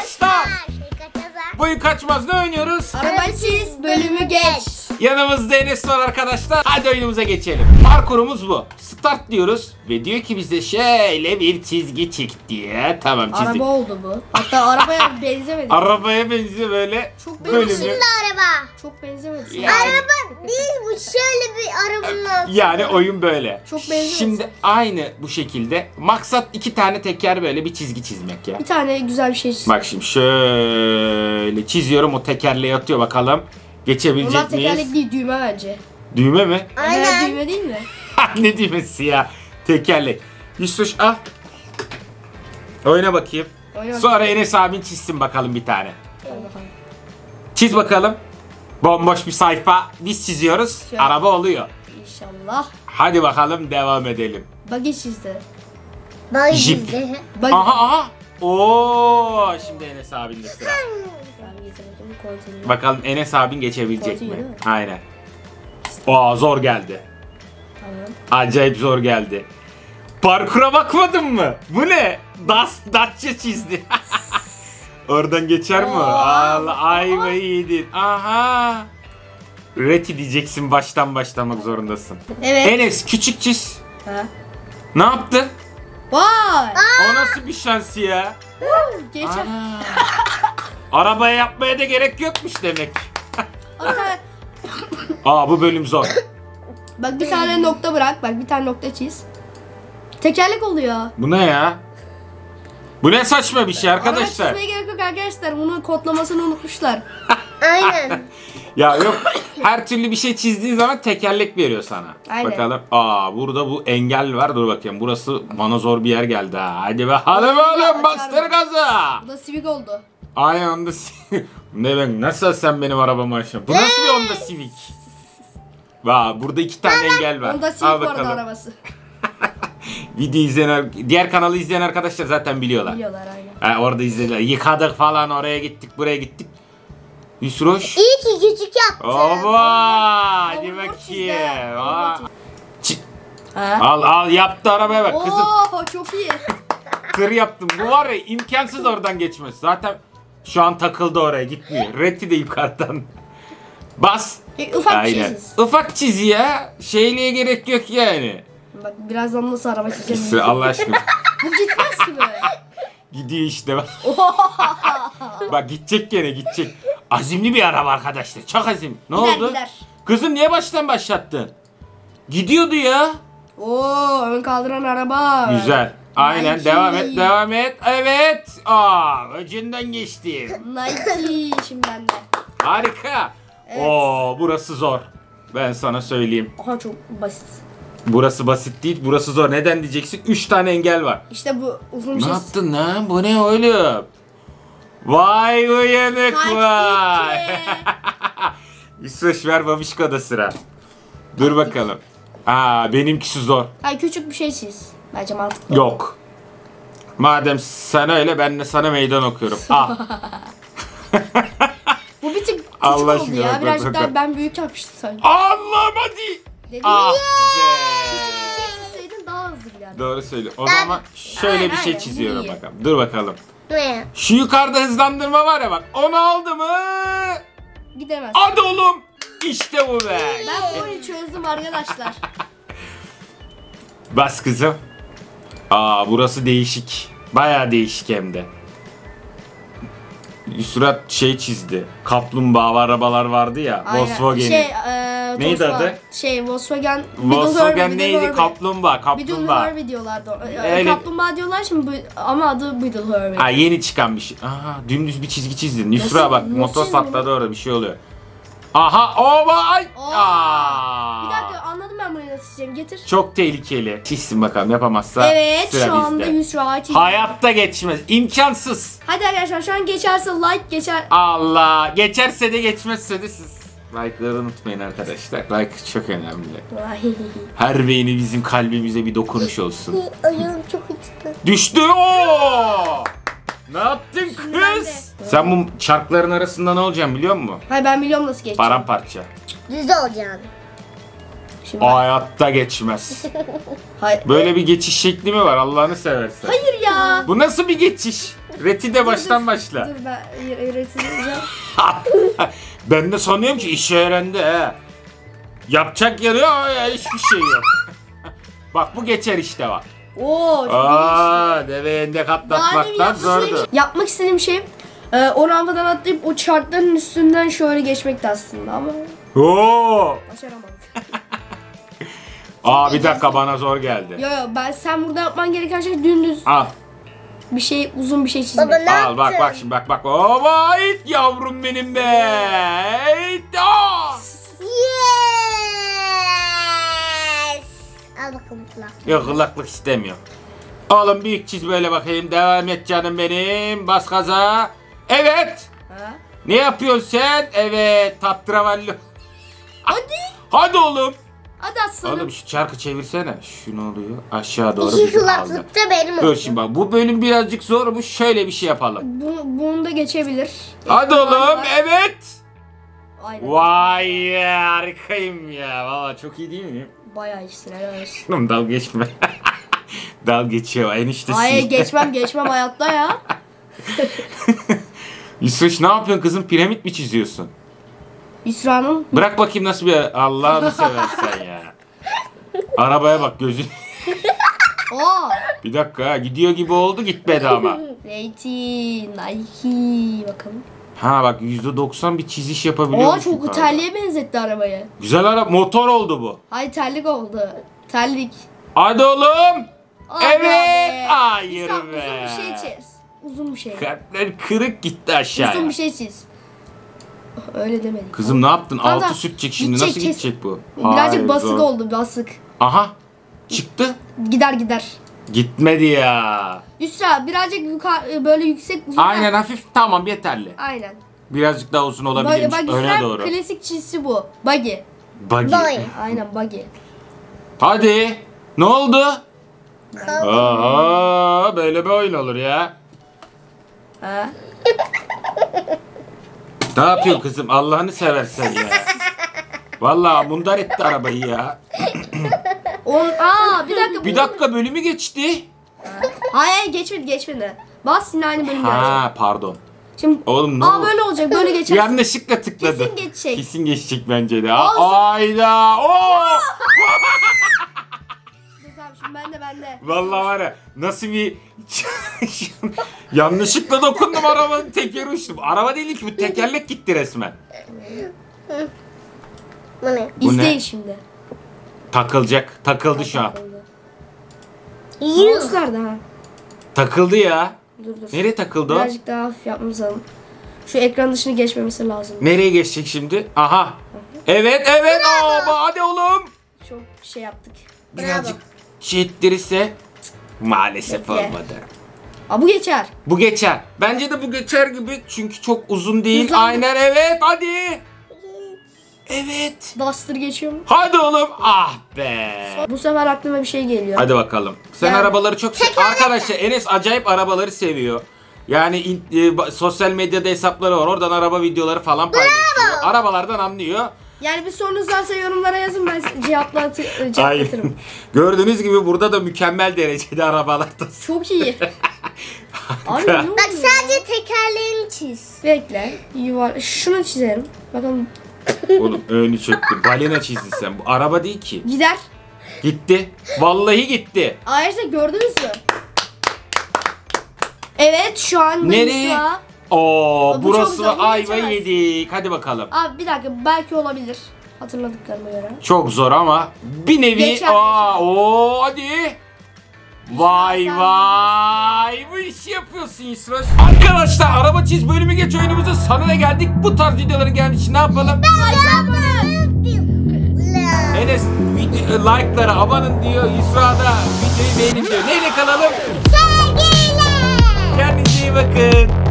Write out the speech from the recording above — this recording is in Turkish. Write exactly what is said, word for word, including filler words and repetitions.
arkadaşlar. Boyu kaçmaz, ne oynuyoruz? Araba çiz, bölümü geç. Yanımızda Enes var arkadaşlar. Hadi oyunumuza geçelim. Parkurumuz bu. Start diyoruz ve diyor ki bize şöyle bir çizgi çık diye. Tamam, çizdik. Araba oldu bu. Hatta arabaya benzemedi. Arabaya benziyor böyle. Çok bölümü. benziyor. Şimdi araba. Çok benzemedi. Yani- Araba değil bu, şöyle bir arabanın altı. Yani oyun böyle. Çok benziyor. Şimdi aynı bu şekilde. Maksat iki tane teker böyle bir çizgi çizmek ya. Bir tane güzel bir şey çiz. Bak şimdi şöyle çiziyorum, o tekerleğe atıyor, bakalım geçebilecek Bunlar miyiz? tekerlek değil, düğme bence. Düğme mi? Aynen. Aynen. Düğme değil mi? Ne düğmesi ya? Tekerlek. Yusuf al. Oyna bakayım. Oyna Sonra Enes abin çizsin bakalım bir tane. Hadi bakalım. Çiz bakalım. Bomboş bir sayfa. Biz çiziyoruz. Şöyle. Araba oluyor. İnşallah. Hadi bakalım devam edelim. Buggy çizdi. Bak Jip. izle. Buggy. Aha aha. Oo, şimdi Enes abinin de sıra. Ben getirdim konteyner. Bakalım Enes abin geçebilecek Koltuğu mi? değil mi? Aynen. Aa, zor geldi. Tamam. Acayip zor geldi. Parkura bakmadın mı? Bu ne? Das Datça çizdi. Oradan geçer mi? Oo. Allah, ayvayı yedin. Aha. Reti diyeceksin, baştan başlamak zorundasın. Evet. Enes küçük çiz. Ha. Ne yaptın? Vay. O nasıl bir şans ya? Geçer. Ana. Arabaya yapmaya da gerek yokmuş demek. Bir tane, Aa, bu bölüm zor. bak bir tane nokta bırak. Bak bir tane nokta çiz. Tekerlek oluyor. Bu ne ya? Bu ne saçma bir şey Ama arkadaşlar. çizmeye gerek yok arkadaşlar. Bunu kodlamasını unutmuşlar. Aynen. Ya yok, her türlü bir şey çizdiğin zaman tekerlek veriyor sana. Aynen. Bakalım. Aa, burada bu engel var. Dur bakayım. Burası bana zor bir yer geldi ha. Hadi bakalım oğlum, bastır gaza. Bu da Civic oldu. Ay, Honda Civic. Ne ben, nasıl sen benim arabamı aşın? Bu nasıl bir Honda Civic? Vaa, burada iki tane engel var. Honda Civic bu arada arabası. Video izleyen, diğer kanalı izleyen arkadaşlar zaten biliyorlar. Biliyorlar aynen. Ha, orada izlediler. Yıkadık falan, oraya gittik, buraya gittik. Yusroş. İyi ki küçük yaptın. Oba! Hadi Hoverboard bakayım. çizdi. Aa. Hoverboard Çi- Ha? Al al, yaptı arabaya bak kızım. Oo çok iyi. Tır yaptım. Bu var ya, imkansız oradan geçmesi. Zaten şu an takıldı, oraya gitmiyor. Reddi de yukarıdan. Bas. E, ufak Aynen. çiziz. Ufak çiz ya. Şeyliğe gerek yok yani. Bak birazdan nasıl araba çizeceğim. Sıra Allah aşkına. Bu gitmez ki böyle. Gidiyor işte bak. Bak gidecek gene, gidecek. Azimli bir araba arkadaşlar. Çok azim. Ne Gider, oldu? gider. Kızım niye baştan başlattın? Gidiyordu ya. Oo ön kaldıran araba. Güzel. Aynen, Nike. devam et, devam et. Evet. Aa, öcünden geçti. Nike şimdi bende. Harika. Evet. Oo, burası zor. Ben sana söyleyeyim. Aha çok basit. Burası basit değil, burası zor. Neden diyeceksin? Üç tane engel var. İşte bu uzun bir Ne şey. yaptın lan? Bu ne oğlum? Vay uyanık Taktik. vay. Yusuf, ver babişko da sıra. Dur bakalım. Aa, benimkisi zor. Hayır küçük bir şey çiz. Bence mantıklı. Yok. Madem sana öyle, ben de sana meydan okuyorum. Al. Bu bir tık küçük Allah oldu aşkına, ya. bak, Birazcık bak, daha bak. ben büyük yapmıştım sanki. Allah'ım hadi. Dedim Ah ya. be. Bir şey çizseydin daha hızlı giderdi. Doğru söyle. O zaman şöyle Aynen, bir şey aynen. çiziyorum İyi. bakalım. Dur bakalım. Ne? Şu yukarıda hızlandırma var ya bak. Onu aldı mı? Gidemez. Hadi oğlum. İşte bu be. Ben bu oyunu çözdüm arkadaşlar. Bas kızım. Aa, burası değişik. Bayağı değişik hem de. Surat şey çizdi. Kaplumbağa arabalar vardı ya. Aynen. Volkswagen'in. Şey, e, Neydi Tosma- adı? Şey Volkswagen. Volkswagen Biddle neydi? Herbie. Kaplumbağa. Biddle Kaplumbağa. Herbie diyorlardı. E, Öyle. Kaplumbağa diyorlar şimdi bu, ama adı Biddle Herbie. Ha, yeni çıkan bir şey. Aha, dümdüz bir çizgi çizdin. Yusra bak, nasıl motor çizdin patladı orada, bir şey oluyor. Aha, o vay. Oo. Aa. Bir dakika anladım ben bunu nasıl çizeceğim. Getir. Çok tehlikeli. Çizsin bakalım, yapamazsa Evet sıra şu anda bizde. Yusra çizdi. Hayatta geçmez. İmkansız. Hadi arkadaşlar şu an geçerse like geçer. Allah. Geçerse de geçmezse de siz. Like'ları unutmayın arkadaşlar. Like çok önemli. Her beğeni bizim kalbimize bir dokunuş olsun. Ayağım çok acıdı. Düştü o. Ne yaptın ben kız? de. Sen bu çarkların arasında ne olacaksın biliyor musun? Hayır ben biliyorum nasıl geçeceğim. Paramparça. Düz olacaksın. Şimdi Hayatta geçmez. hayır. Böyle bir geçiş şekli mi var Allah'ını seversen? Hayır ya. Bu nasıl bir geçiş? Reti de baştan Dur, başla. Dur ben öğreteceğim. Ben de sanıyorum ki işe öğrendi he. Yapacak yeri yok ya, hiçbir şey yok. Bak bu geçer işte bak. Oo çok iyi. Aa, deve endek atlatmaktan zordu. Yapmak istediğim şey e, o rampadan atlayıp o çarkların üstünden şöyle geçmekti aslında ama Oo! başaramadık. Aa bir dakika bana zor geldi. Yo yo ben sen burada yapman gereken şey dümdüz Al. bir şey uzun bir şey çizmek. Baba ne Al bak yaptın? bak şimdi bak bak. Oba it yavrum benim be. It, aa! Yes. Al bakalım kulak. Yok kulaklık istemiyorum. Oğlum büyük çiz böyle bakayım. Devam et canım benim. Bas gaza. Evet. Ha? Ne yapıyorsun sen? Evet. Tatravalli. Hadi. Hadi oğlum. Hadi aslanım. Oğlum şu çarkı çevirsene. Şu ne oluyor? Aşağı doğru İki bizi aldı. kulaklık da benim Dur oldu. şimdi bak. Bu bölüm birazcık zormuş. Şöyle bir şey yapalım. Bu, bunu da geçebilir. Hadi oğlum. Evet. Aynen. Vay ya, harikayım ya. Valla çok iyi değil mi? Bayağı iyisin helal olsun. Oğlum dal geçme. Dal geçiyor eniştesi. Hayır geçmem geçmem hayatta ya. Yusuf ne yapıyorsun kızım? Piramit mi çiziyorsun? İsra'nın Bırak bakayım nasıl bir Allah'ını seversen ya. Arabaya bak gözün. Oo. Bir dakika ha, gidiyor gibi oldu gitmedi ama. Rating, Nike bakalım. Ha bak yüzde doksan bir çiziş yapabiliyor. Oo çok terliğe benzetti arabayı. Güzel araba motor oldu bu. Hayır terlik oldu. Terlik. Hadi oğlum. Hadi Evet. abi. Hayır İslam, be. uzun bir şey çiz. Uzun bir şey. Kalpler kırık gitti aşağıya. Uzun bir şey çiz. Öyle demedik. Kızım ne yaptın? Tamam da Altı sürtecek şimdi. gidecek, Nasıl kes- gidecek bu? Birazcık Hayır, basık zor. oldu basık. Aha. Çıktı. Gider gider. Gitmedi ya. Yusra birazcık yukarı böyle yüksek uzun. Aynen hafif tamam yeterli. Aynen. Birazcık daha uzun Bak, olabilirmiş bak öne Yusra doğru. klasik çizisi bu. Buggy. Buggy. Boy. Aynen buggy. Hadi. Ne oldu? Kalk. Aa, böyle bir oyun olur ya. Ha? Ne yapıyor kızım? Allah'ını seversen ya. Vallahi mundar etti arabayı ya. On, aa bir dakika. Bir dakika bölümü geçti. Hayır geçmedi geçmedi. Bas yine aynı bölüm gelecek. Ha pardon. Şimdi Oğlum ne aa oldu? böyle olacak böyle geçer. Yanlışlıkla tıkladı. Kesin geçecek. Kesin geçecek bence de. Olsun. Ayda. Oo! Dur tamam şimdi ben de ben de. Vallahi var ya nasıl bir yanlışlıkla dokundum arabanın tekeri uçtum. Araba değil ki bu tekerlek gitti resmen. Bu ne? Bu İzleyin ne? şimdi. Takılacak. Takıldı şu an. Yuh. Mouse nerede ha? Takıldı ya. Dur dur. Nereye takıldı o? Birazcık daha hafif yapmamız lazım. Şu ekran dışını geçmemesi lazım. Nereye geçecek şimdi? Aha. Evet evet. Aa, hadi oğlum. Çok şey yaptık. Birazcık şey ettirirse maalesef Bekle. olmadı. Aa bu geçer. Bu geçer. Bence de bu geçer gibi çünkü çok uzun değil. Hızlandı. Aynen evet hadi. Evet. Duster geçiyor mu? Hadi oğlum. Ah be. Bu sefer aklıma bir şey geliyor. Hadi bakalım. Sen Yani- arabaları çok sev. Arkadaşlar Enes acayip arabaları seviyor. Yani in- e, ba- sosyal medyada hesapları var. Oradan araba videoları falan paylaşıyor. Arabalardan anlıyor. Yani bir sorunuz varsa yorumlara yazın ben size cevaplatı- Aynen. cevaplatırım. Gördüğünüz gibi burada da mükemmel derecede arabalarda. Çok iyi. Abi ne oluyor? Bak sadece tekerleğini çiz. Bekle. Yuvar. Şunu çizerim. Bakalım. Oğlum önü çöktü. Balina çizdin sen. Bu araba değil ki. Gider. Gitti. Vallahi gitti. Ayrıca gördünüz mü? Evet şu an Nereye? Melisa. Oo, Bu çok burası zor, bunu ayva geçemez. yedik. Hadi bakalım. Abi bir dakika belki olabilir. Hatırladıklarıma göre. Çok zor ama bir nevi. Geçer, Aa, geçer. oo hadi. Vay sen vay. Bu işi yapıyorsun Yusuf. Arkadaşlar araba çiz bölümü geç oyunumuzun sonuna geldik. Bu tarz videoların gelmiş için ne yapalım? Enes video, like'lara abanın diyor. Yusra da videoyu beğenin diyor. Neyle kalalım? Kendinize iyi bakın.